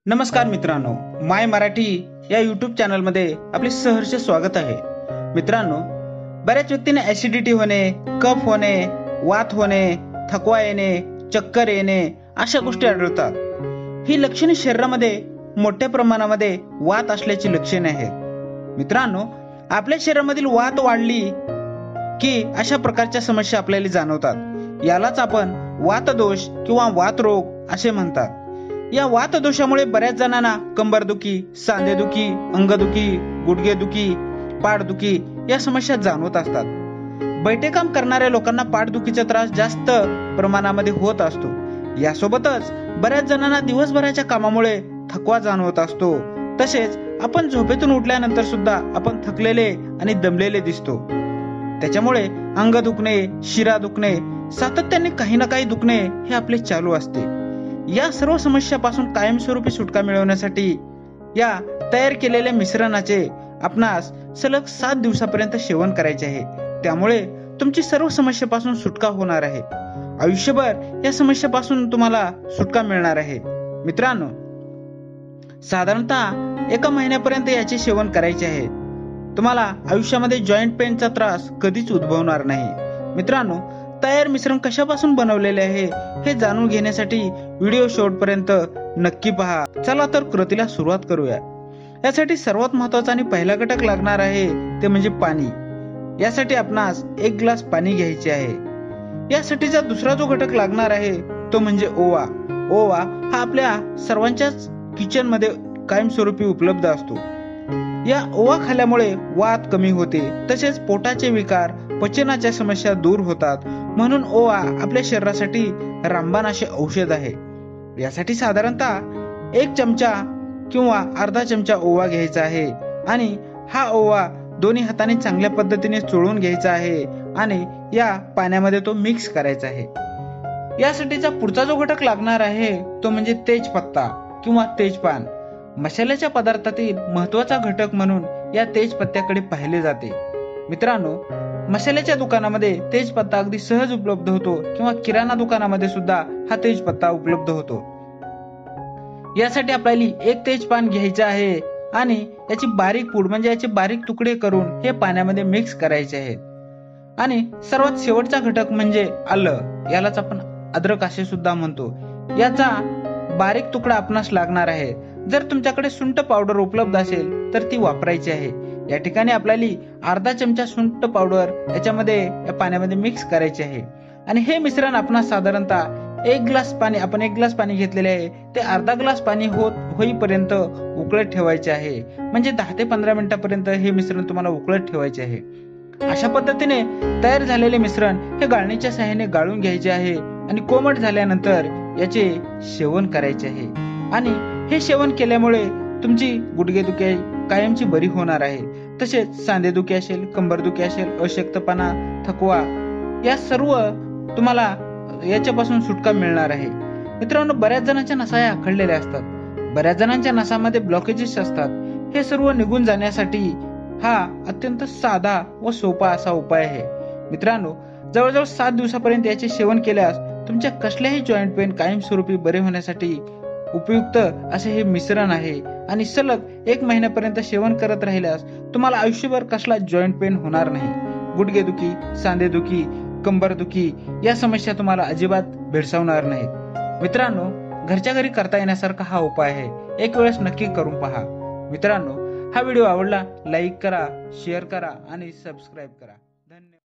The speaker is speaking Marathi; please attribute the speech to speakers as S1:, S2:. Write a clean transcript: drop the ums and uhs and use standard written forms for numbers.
S1: नमस्कार मित्रांनो, माय मराठी या यूट्यूब चॅनलमध्ये आपले सहर्ष स्वागत आहे। मित्रांनो, बऱ्याच व्यक्तींना ऍसिडिटी होणे, कफ होणे, वात होणे, थकवा येणे, चक्कर येणे अशा गोष्टी आढळतात। ही लक्षणे शरीरामध्ये मोठ्या प्रमाणामध्ये वात असल्याची लक्षणे आहेत। मित्रांनो, आपल्या शरीरामधील वात वाढली की अशा प्रकारच्या समस्या आपल्याला जाणवतात। यालाच आपण वातदोष किंवा वातरोग असे म्हणतात। या वातदोषामुळे बऱ्याच जणांना कंबरदुखी, सांधेदुखी, अंगदुखी, गुडघेदुखी, पाठदुखी या समस्या जाणवत असतात। बैठे काम करणाऱ्या लोकांना पाठदुखीचा त्रास जास्त प्रमाणामध्ये होत असतो। यासोबतच बऱ्याच जणांना दिवसभराच्या कामामुळे थकवा जाणवत असतो। तसेच आपण झोपेतून उठल्यानंतर सुद्धा आपण थकलेले आणि दमलेले दिसतो। त्याच्यामुळे अंग दुखणे, शिरा दुखणे, सातत्याने काही ना काही दुखणे हे आपले चालू असते। या सर्व समस्यापासून कायमस्वरूपी सुटका मिळवण्यासाठी या तयार केलेल्या मिश्रणाचे आपणास सलग 7 दिवसापर्यंत सेवन करायचे आहे। त्यामुळे तुमची सर्व समस्यापासून सुटका होणार आहे। आयुष्यभर या समस्यापासून तुम्हाला सुटका मिळणार आहे। मित्रांनो, साधारणतः 1 महिन्यापर्यंत याचे सेवन करायचे आहे। तुम्हाला आयुष्यामध्ये जॉइंट पेनचा त्रास कधीच उद्भवणार नाही। मित्रांनो, तयार मिश्रण कशापासून बनवलेले आहे हे जाणून घेण्यासाठी व्हिडिओ शेवटपर्यंत नक्की पहा। चला तर कृतीला सुरुवात करूया। यासाठी सर्वात महत्त्वाचा आणि पहिला घटक लागणार आहे ते म्हणजे पाणी। यासाठी आपणास 1 ग्लास पाणी घ्यायचे आहे। यासाठीचा दुसरा जो घटक लागणार आहे तो म्हणजे ओवा। ओवा हा आपल्या सर्वांच्याच किचन मध्ये कायमस्वरूपी उपलब्ध असतो। या ओवा खाल्ल्यामुळे वात कमी होते, तसेच पोटाचे विकार, पचनाच्या समस्या दूर होतात। म्हणून ओवा आपल्या शरीरासाठी रामबाण असे औषध आहे। यासाठी साधारणतः 1 चमचा किंवा अर्धा चमचा ओवा घ्यायचा आहे आणि हा ओवा दोन्ही हाताने चांगल्या पद्धतीने चोळून घ्यायचा आहे आणि या पाण्यामध्ये तो मिक्स करायचा आहे। यासाठीचा पुढचा जो घटक लागणार आहे तो म्हणजे तेजपत्ता किंवा तेजपान। मसाल्याच्या पदार्थातील महत्त्वाचा घटक म्हणून या तेजपत्त्याकडे पाहिले जाते। मित्रांनो, मसाल्याच्या दुकानामध्ये तेजपत्ता अगदी सहज उपलब्ध होतो किंवा किराणा दुकानामध्ये सुद्धा हा तेजपत्ता उपलब्ध होतो। यासाठी आपल्याला 1 तेजपान घ्यायचे आहे आणि याची बारीक पूड म्हणजे याचे बारीक तुकडे करून हे पाण्यामध्ये मिक्स करायचे आहेत। आणि सर्वात शेवटचा घटक म्हणजे आलं, यालाच आपण अद्रक असे सुद्धा म्हणतो। याचा बारीक तुकडा आपणास लागणार आहे। जर तुमच्याकडे सुंठ पावडर उपलब्ध असेल तर ती वापरायची आहे। या ठिकाणी आपल्याला अर्धा चमचा सुंठ पावडर याच्यामध्ये या पाण्यामध्ये मिक्स करायचे आहे आणि हे मिश्रण आपण साधारणतः 1 ग्लास पाणी, आपण 1 ग्लास पाणी घेतलेले आहे ते अर्धा ग्लास पाणी होईपर्यंत उकळत ठेवायचे आहे। म्हणजे 10 ते 15 मिनिटापर्यंत हे मिश्रण तुम्हाला उकळत ठेवायचे आहे। अशा पद्धतीने तयार झालेले मिश्रण हे गाळणीच्या सहाय्याने गाळून घ्यायचे आहे आणि कोमट झाल्यानंतर याचे सेवन करायचे आहे। आणि हे सेवन केल्यामुळे तुमची गुडघेदुखी कायमची बरी होणार आहे। तसेच सांधेदुखी असेल, कंबरदुखी असेल, अशक्तपणा, थकवा या सर्व तुम्हाला याच्यापासून सुटका मिळणार आहे। मित्रांनो, बऱ्याच जणांच्या नसा या आखडलेल्या असतात, बऱ्याच जणांच्या नसामध्ये ब्लॉकेजेस असतात। हे सर्व निघून जाण्यासाठी हा अत्यंत साधा व सोपा असा उपाय आहे। मित्रांनो, जवळजवळ 7 दिवसापर्यंत याचे सेवन केल्यास तुमच्या कसल्याही जॉइंट पेन कायमस्वरूपी बरे होण्यासाठी उपयुक्त असे हे मिश्रण आहे आणि सलग 1 महिन्यापर्यंत सेवन करत राहिल्यास तुम्हाला आयुष्यभर कसला जॉइंट पेन होणार नाही। गुडघेदुखी, सांधेदुखी, कंबरदुखी या समस्या तुम्हाला अजिबात भेडसावणार नाहीत। मित्रांनो, घरच्या घरी करता येण्यासारखा हा उपाय आहे। एक वेळेस नक्की करून पहा। मित्रांनो, हा व्हिडिओ आवडला लाईक करा, शेअर करा आणि सबस्क्राईब करा। धन्यवाद।